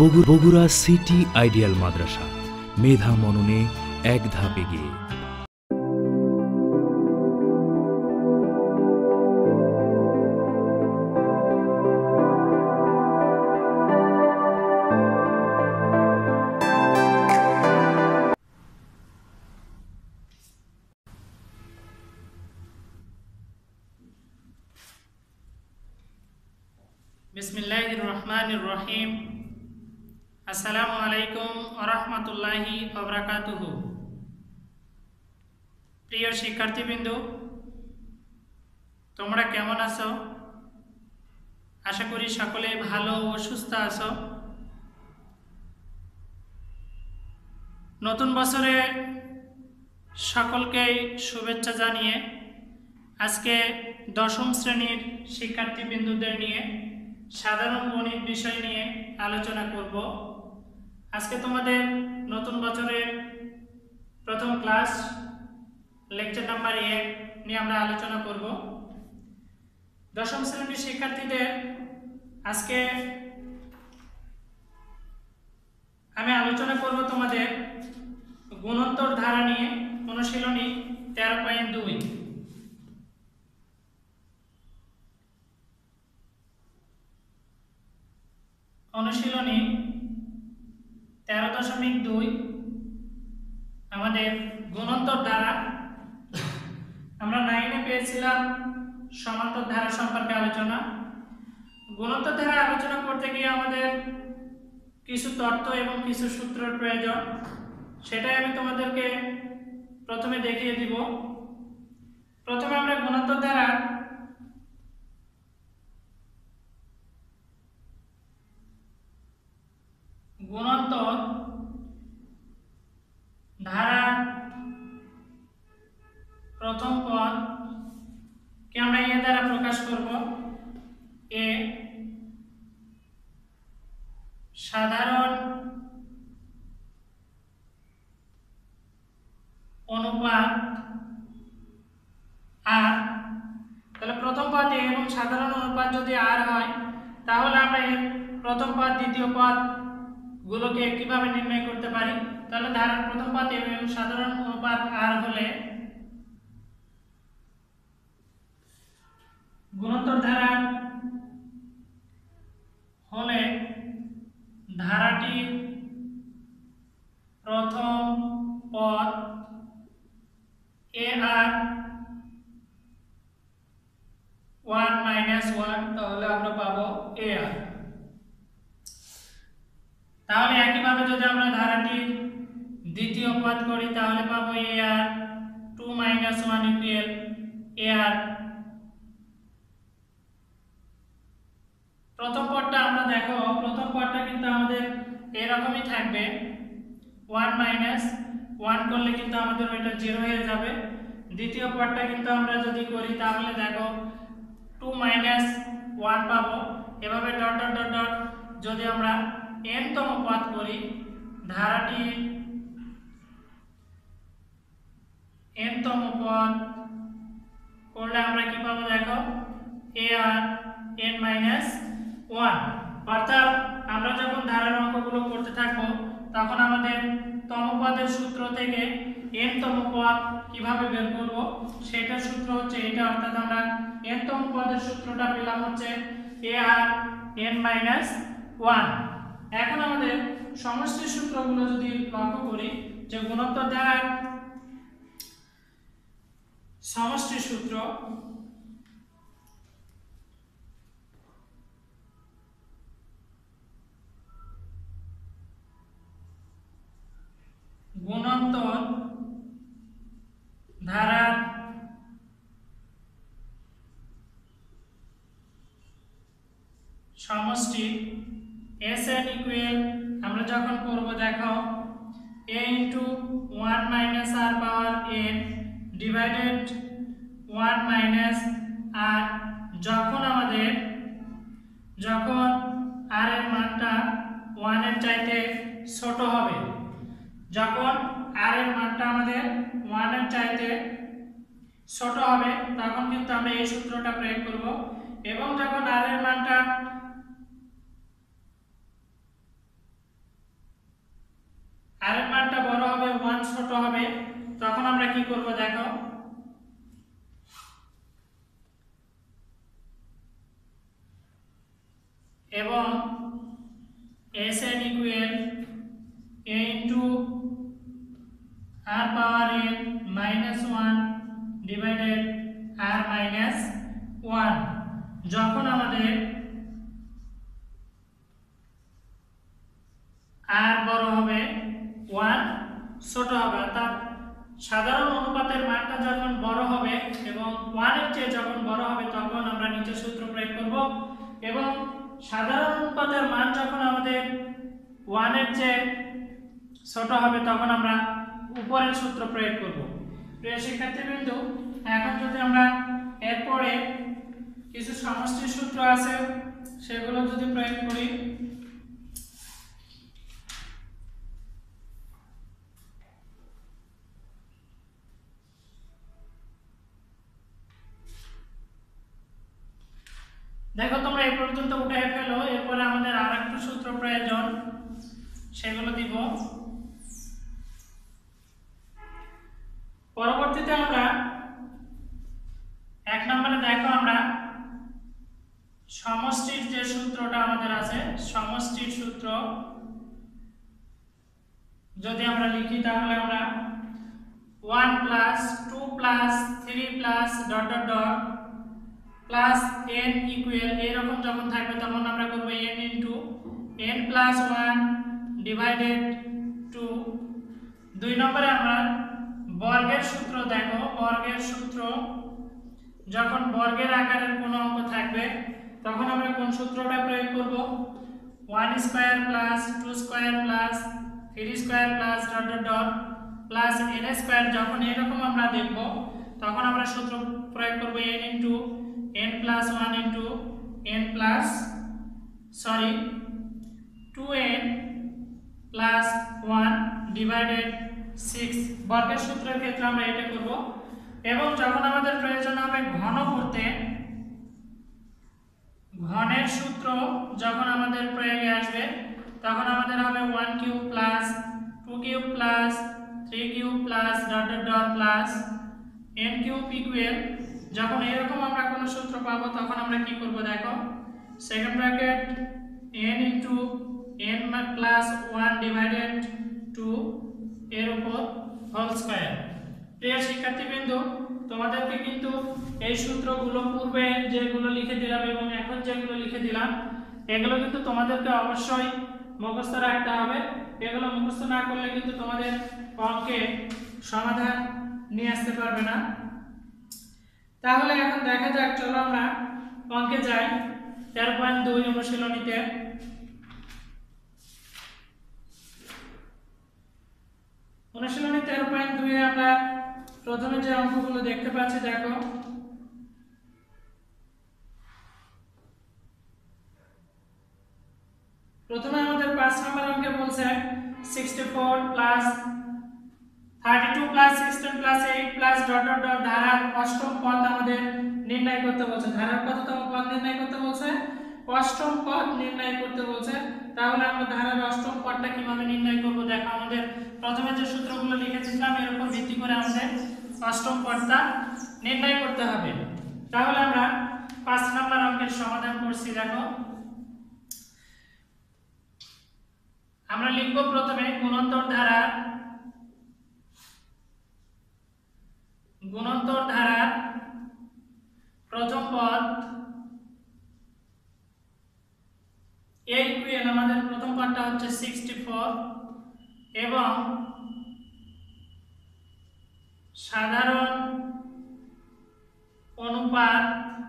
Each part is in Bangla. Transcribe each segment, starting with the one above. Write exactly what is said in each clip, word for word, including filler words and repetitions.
বগুড়া সিটি আইডিয়াল মাদ্রাসা, মেধা মননে এক ধাপ এগিয়ে। বিসমিল্লাহির রহমানির রহিম। আসসালামু আলাইকুম ওয়া রাহমাতুল্লাহি ওয়া বারাকাতুহু। প্রিয় শিক্ষার্থীবৃন্দ, তোমরা কেমন আছো? আশা করি সকলে ভালো ও সুস্থ আছো। নতুন বছরে সকলকেই শুভেচ্ছা জানিয়ে আজকে দশম শ্রেণীর শিক্ষার্থীবৃন্দদের নিয়ে সাধারণ গণিত বিষয় নিয়ে আলোচনা করব। আজকে তোমাদের নতুন বছরের প্রথম ক্লাস লেকচার নাম্বার এক নিয়ে আমরা আলোচনা করব। দশম শ্রেণীর শিক্ষার্থীদের আজকে আমি আলোচনা করব তোমাদের গুণোত্তর ধারা নিয়ে, অনুশীলনী তেরো পয়েন্ট দুই। অনুশীলনী তেরো দশমিক দুই আমাদের গুণোত্তর ধারা। আমরা নাইনে পেয়েছিলাম সমান্তর ধারা সম্পর্কে আলোচনা। গুণোত্তর ধারা আলোচনা করতে গিয়ে আমাদের কিছু তথ্য এবং কিছু সূত্রের প্রয়োজন, সেটাই আমি তোমাদেরকে প্রথমে দেখিয়ে দিব। প্রথমে আমরা গুণোত্তর ধারা গুণোত্তর ধারা প্রথম পদ কে আমরা এ দ্বারা প্রকাশ করব। এ সাধারণ অনুপাত আর, তাহলে প্রথম পদ এ এবং সাধারণ অনুপাত যদি আর হয়, তাহলে আমরা এর প্রথম পদ দ্বিতীয় পদ গুলোকে কিভাবে নির্ণয় করতে পারি? তাহলে ধারার প্রথম পদ এ এবং সাধারণ অনুপাত আর হলে গুণোত্তর ধারা হলে ধারাটির প্রথম পদ a r one minus one, তাহলে আমরা পাবো এ আর। তাহলে একইভাবে যদি আমরা ধারাটির দ্বিতীয় পদ করি, তাহলে পাবো a r two minus one equal a r. প্রথম পদটা আমরা দেখো, প্রথম পদটা কিন্তু আমাদের এরকমই থাকবে, ওয়ান মাইনাস ওয়ান করলে কিন্তু আমাদের ওইটা জিরো হয়ে যাবে। দ্বিতীয় পদটা কিন্তু আমরা যদি করি, তাহলে দেখো টু মাইনাস ওয়ান পাবো। এভাবে ডট ডট ডট ডট যদি আমরা n তম পদ করি, ধারাটি n তম পদ করলে আমরা কি পাবো দেখো, a r n minus one. অর্থাৎ আমরা যখন ধারার অঙ্কগুলো করতে থাকবো, তখন আমাদের তম পদের সূত্র থেকে n তম পদ কিভাবে বের করব সেটার সূত্র হচ্ছে এটা। অর্থাৎ আমরা n তম পদের সূত্রটা পেলাম হচ্ছে a r n minus one. এখন আমাদের সমষ্টির সূত্রগুলো যদি লক্ষ্য করি, যে গুণোত্তর ধারার সমষ্টি সূত্র গুণোত্তর ধারার সমষ্টি এস এন ইকুয়াল আমরা যখন করব দেখো a into one minus r power n divided one minus r. যখন আমাদের যখন r এর মানটা ওয়ান এর চাইতে ছোট হবে, যখন r এর মানটা আমাদের ওয়ান এর চাইতে ছোট হবে, তখন কিন্তু আমরা এই সূত্রটা প্রয়োগ করব। এবং যখন r এর মানটা আর এর মানটা বড় হবে ওয়ান ছোট হবে তখন আমরা কি করব দেখো এবং Sn equal a into r power n minus one divided r minus one যখন আমাদের r বড় হবে ওয়ান ছোট হবে অর্থাৎ সাধারণ অনুপাতের মানটা যখন বড় হবে এবং ওয়ান এর চেয়ে যখন বড় হবে তখন আমরা নিচের সূত্র প্রয়োগ করব এবং সাধারণ অনুপাতের মান যখন আমাদের ওয়ান এর চেয়ে ছোট হবে তখন আমরা উপরের সূত্র প্রয়োগ করব। প্রিয় শিক্ষার্থীবৃন্দ, এখন যদি আমরা এরপরে কিছু সমষ্টির সূত্র আছে সেগুলো যদি প্রয়োগ করি দেখো তোমরা এই পর্যন্ত উঠে ফেলো, এরপরে আমাদের আর একটা সূত্র প্রয়োজন সেগুলো দিব। পরবর্তীতে আমরা এক নম্বরে দেখো আমরা সমষ্টির যে সূত্রটা আমাদের আছে সমষ্টির সূত্র যদি আমরা লিখি তাহলে আমরা one plus two plus three plus dot dot dot plus n equal এরকম যখন থাকবে তখন আমরা করব n into n plus one divided two. দুই নম্বরে আমরা বর্গের সূত্র দেখো, বর্গের সূত্র যখন বর্গের আকারের কোনো অঙ্ক থাকবে তখন আমরা কোন সূত্রটা প্রয়োগ করব one square plus two square plus three square plus dot dot dot plus n square. যখন এরকম আমরা দেখব তখন আমরা সূত্র প্রয়োগ করব n into n plus one into n plus sorry two n plus one divided six. বর্গের সূত্রের ক্ষেত্রে আমরা এটা করব এবং যখন আমাদের প্রয়োজন হবে ঘন করতে ঘনের সূত্র যখন আমাদের প্রয়োগে আসবে তখন আমাদের হবে one cube plus two cube plus three cube plus dot dot dot plus n cube equal যখন এরকম আমরা কোন সূত্র পাবো তখন আমরা কি করব দেখো second bracket n into n plus one divided two এর উপর হোল স্কয়ার। প্রিয় শিক্ষার্থীবৃন্দ, তোমাদেরকে কিন্তু এই সূত্রগুলো পূর্বে যেগুলো লিখে দিলাম এবং এখন যেগুলো লিখে দিলাম এগুলো কিন্তু তোমাদেরকে অবশ্যই মুখস্থ রাখতে হবে। এগুলো মুখস্থ না করলে কিন্তু তোমাদের অঙ্কে সমাধান নিয়ে আসতে পারবে না। তাহলে এখন দেখা যাক, চলো আমরা অঙ্কে যাই। তেরো পয়েন্ট দুই অনুশীলনীতে অনুশীলনী তেরো পয়েন্ট দুই এ আমরা প্রথমে যে অঙ্কগুলো দেখতে পাচ্ছি দেখো প্রথমে আমাদের পাঁচ নম্বর অঙ্কে বলছে sixty four plus thirty two plus sixteen plus eight plus dot dot dot ধারার অষ্টম পদ আমাদের নির্ণয় করতে বলছে। ধারার কততম পদ নির্ণয় করতে বলছে? অষ্টম পদ নির্ণয় করতে বলছে। তাহলে আমরা ধারার অষ্টম পদটা কিভাবে নির্ণয় করব দেখো, আমাদের প্রথমে যে সূত্রগুলো লিখেছিলাম এর উপর ভিত্তি করে আমাদের অষ্টম পদটা নির্ণয় করতে হবে। তাহলে আমরা পাঁচ নম্বর অঙ্কের সমাধান করছি। দেখো আমরা লিখব প্রথমে গুণোত্তর ধারা গুণোত্তর ধারার প্রথম পদ a ইকুয়াল আমাদের প্রথম পদটা হচ্ছে সিক্সটি ফোর এবং সাধারণ অনুপাত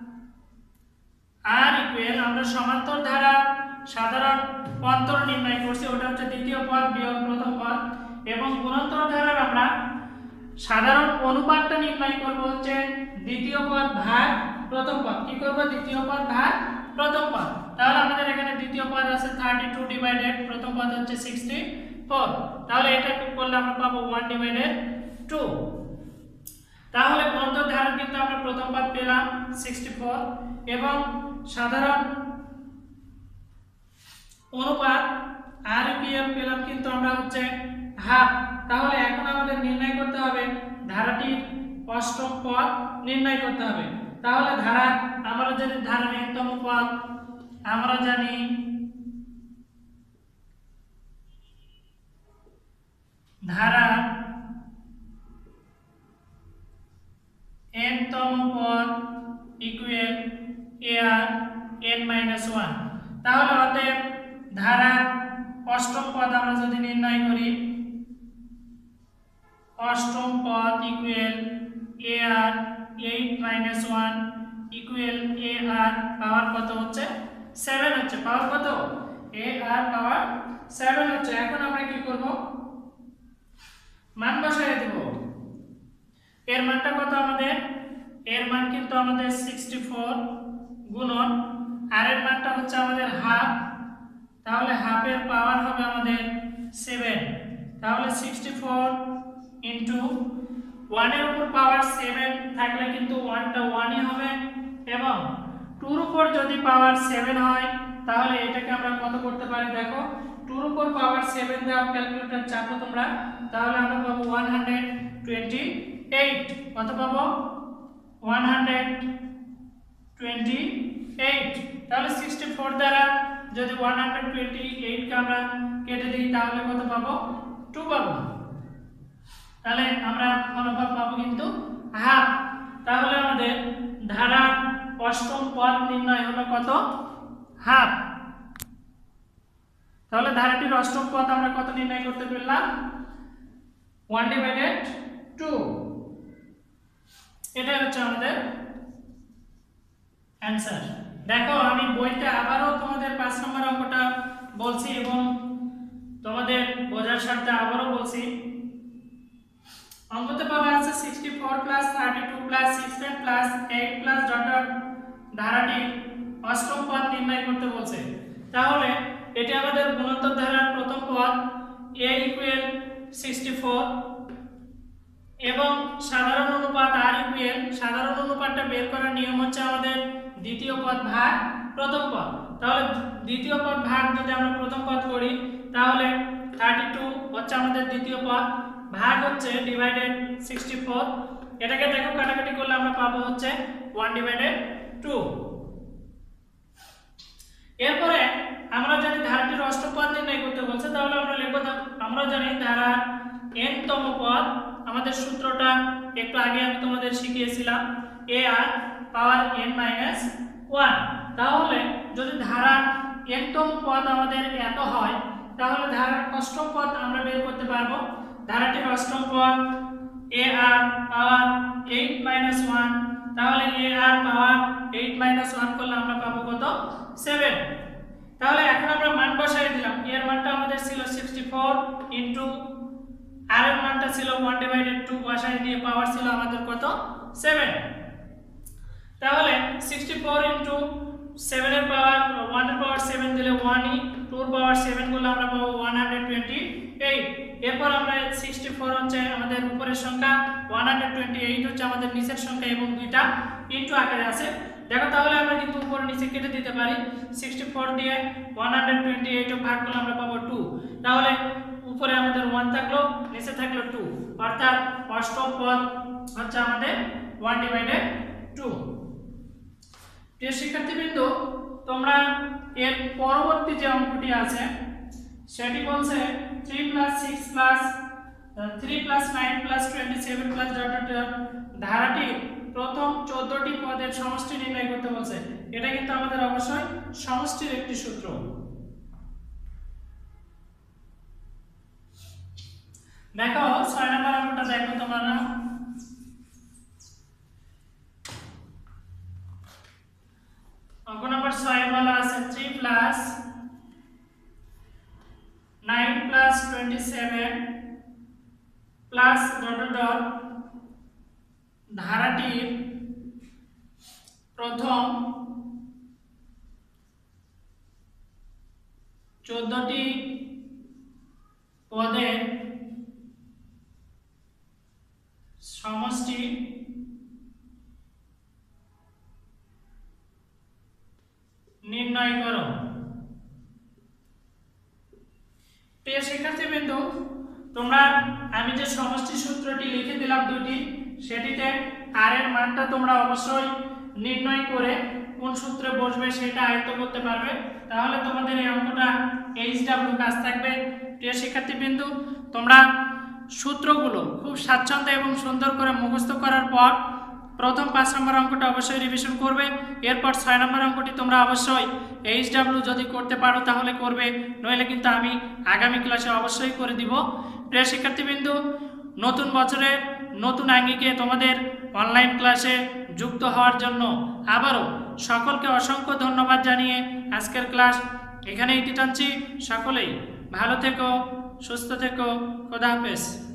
r ইকুয়াল আমরা সমান্তর ধারা সাধারণ অন্তর নির্ণয় করছি, ওটা হচ্ছে দ্বিতীয় পদ বিয়োগ প্রথম পদ এবং গুণোত্তর ধারার আমরা সাধারণ অনুপাতটা নির্ণয় করব হচ্ছে দ্বিতীয় পদ ভাগ প্রথম পদ। কি করব? দ্বিতীয় পদ ভাগ প্রথম পদ। তাহলে আমাদের এখানে দ্বিতীয় পদ আছে থার্টি টু ডিভাইডেড প্রথম পদ হচ্ছে সিক্সটি ফোর। তাহলে এটা করলে আমরা পাবো ওয়ান ডিভাইডেড টু। তাহলে গুণোত্তর ধারার কিন্তু আমরা প্রথম পদ পেলাম সিক্সটি ফোর এবং সাধারণ অনুপাত আর পি এম পেলাম কিন্তু আমরা হচ্ছে হাফ। তাহলে এখন আমাদের নির্ণয় করতে হবে ধারাটির অষ্টম পদ নির্ণয় করতে হবে। তাহলে ধারা আমরা যদি ধারার এনতম পদ আমরা জানি ধারা এনতম পদ equal a r n minus one. তাহলে অতএব ধারা অষ্টম পদ আমরা যদি নির্ণয় করি অষ্টম পদ equal a r eight minus one equal a r power কত হচ্ছে সেভেন হচ্ছে। পাওয়ার কত এ আর পাওয়ার সেভেন হচ্ছে। এখন আমরা কি করব মান বসাই দেব। এর মানটা কত আমাদের এর মান কিন্তু আমাদের সিক্সটি ফোর গুণন আর এর মানটা হচ্ছে আমাদের হাফ। তাহলে হাফের পাওয়ার হবে আমাদের সেভেন। তাহলে সিক্সটি ফোর ইনটু ওয়ান এর উপর পাওয়ার সেভেন থাকলে কিন্তু ওয়ানটা ওয়ানই হবে এবং টু এর উপর যদি পাওয়ার সেভেন হয় তাহলে এটাকে আমরা কত করতে পারি দেখো টু এর উপর পাওয়ার সেভেন দাও ক্যালকুলেটর চাপো তোমরা। তাহলে আমরা পাবো ওয়ান হান্ড্রেড টোয়েন্টি এইট। কত পাবো ওয়ান হান্ড্রেড টোয়েন্টি এইট। তাহলে সিক্সটি ফোর দ্বারা যদি ওয়ান হান্ড্রেড টোয়েন্টি এইট কে আমরা কেটে দিই তাহলে কত পাবো টু পাবো। তাহলে আমরা ফলাফল পাবো কিন্তু হাফ। তাহলে আমাদের ধারা অষ্টম পদ নির্ণয় হলো কত হাফ। তাহলে ধারাটির অষ্টম পদ আমরা কত নির্ণয় করতে পারলাম ওয়ান ডিভাইডেড টু। এটা হচ্ছে আমাদের অ্যানসার। দেখো আমি বইতে আবারও তোমাদের পাঁচ নম্বর অঙ্কটা বলছি এবং তোমাদের বোঝার স্বার্থে আবারও বলছি। অঙ্কতে পাওয়া আছে sixty four plus thirty two plus sixteen plus eight plus dot dot ধারাটির অষ্টম পদ নির্ণয় করতে বলছে। তাহলে এটি আমাদের গুণোত্তর ধারার প্রথম পদ a ইকুয়াল সিক্সটি ফোর এবং সাধারণ অনুপাত r ইকুয়াল সাধারণ অনুপাতটা বের করার নিয়ম হচ্ছে আমাদের দ্বিতীয় পদ ভাগ প্রথম পদ। তাহলে দ্বিতীয় পদ ভাগ যদি আমরা প্রথম পদ করি তাহলে থার্টি টু হচ্ছে আমাদের দ্বিতীয় পদ ভাগ হচ্ছে ডিভাইডেড সিক্সটি ফোর। এটাকে দেখো কাটাকাটি করলে আমরা পাবো হচ্ছে ওয়ান ডিভাইডেড টু। এরপরে আমরা জানি ধারাটির অষ্টম পদ নির্ণয় করতে বলছে তাহলে আমরা লিখব আমরা জানি ধারার n তম পদ আমাদের সূত্রটা একটু আগে আমি তোমাদের শিখিয়েছিলাম a r power n minus one. তাহলে যদি ধারার n তম পদ আমাদের এত হয় তাহলে ধারার অষ্টম পদ আমরা বের করতে পারবো। ধারাটির অষ্টম পদ a r power eight minus one. তাহলে a r power eight minus one করলে আমরা পাবো কত সেভেন। তাহলে এখন আমরা মান বসাই দিলাম। এর মানটা আমাদের ছিল সিক্সটি ফোর ইনটু আর এর মানটা ছিল ওয়ান ডিভাইডেড টু বসাই দিয়ে পাওয়ার ছিল আমাদের কত সেভেন। তাহলে সিক্সটি ফোর ইনটু সেভেন এর পাওয়ার ওয়ান এর পাওয়ার সেভেন দিলে ওয়ান ই টু এর পাওয়ার সেভেন করলে আমরা পাবো ওয়ান হান্ড্রেড টোয়েন্টি এইট। এরপর আমরা সিক্সটি ফোর হচ্ছে আমাদের উপরের সংখ্যা ওয়ান হান্ড্রেড টোয়েন্টি এইট হচ্ছে আমাদের নিচের সংখ্যা এবং দুইটা ইনটু আকারে আছে। দেখো তাহলে আমরা কিন্তু উপর নিচে কেটে দিতে পারি। সিক্সটি ফোর দিয়ে ওয়ান হান্ড্রেড টোয়েন্টি এইট ভাগ করলে আমরা পাবো টু। তাহলে উপরে আমাদের ওয়ান থাকলো নিচে থাকলো টু অর্থাৎ অষ্টম পদ হচ্ছে আমাদের ওয়ান ডিভাইডেড টু। প্রিয় শিক্ষার্থীবৃন্দ তোমরা এর পরবর্তী যে অঙ্কটি আছে সেটি বলছে three plus six plus three plus nine plus twenty seven plus ধারাটি প্রথম চোদ্দটি পদের সমষ্টি নির্ণয় করতে বলছে। এটা কিন্তু আমাদের অবশ্যই সমষ্টির একটি সূত্র। দেখো ছয় নম্বর অঙ্কটা দেখো তোমরা। অঙ্ক নম্বর ছয় বলা আছে three plus nine plus twenty seven plus dot dot ধারাটির প্রথম চোদ্দটি পদের সমষ্টি নির্ণয় করো। প্রিয় শিক্ষার্থীবৃন্দ তোমরা আমি যে সমষ্টি সূত্রটি লিখে দিলাম দুটি, সেটিতে আর এর মানটা তোমরা অবশ্যই নির্ণয় করে কোন সূত্রে বসবে সেটা আয়ত্ত করতে পারবে, তাহলে তোমাদের এই অঙ্কটা এইচ ডাব্লিউ কাজ থাকবে। প্রিয় শিক্ষার্থীবৃন্দু, তোমরা সূত্রগুলো খুব স্বাচ্ছন্দ্য এবং সুন্দর করে মুখস্থ করার পর প্রথম পাঁচ নম্বর অঙ্কটা অবশ্যই রিভিশন করবে। এরপর ছয় নম্বর অঙ্কটি তোমরা অবশ্যই এইচ ডাব্লিউ যদি করতে পারো তাহলে করবে, নইলে কিন্তু আমি আগামী ক্লাসে অবশ্যই করে দিব। প্রিয় শিক্ষার্থীবৃন্দু, নতুন বছরের নতুন আঙ্গিকে তোমাদের অনলাইন ক্লাসে যুক্ত হওয়ার জন্য আবারও সকলকে অসংখ্য ধন্যবাদ জানিয়ে আজকের ক্লাস এখানেই ইতি টানছি। সকলেই ভালো থেকো, সুস্থ থেকো, খোদা হাফেজ।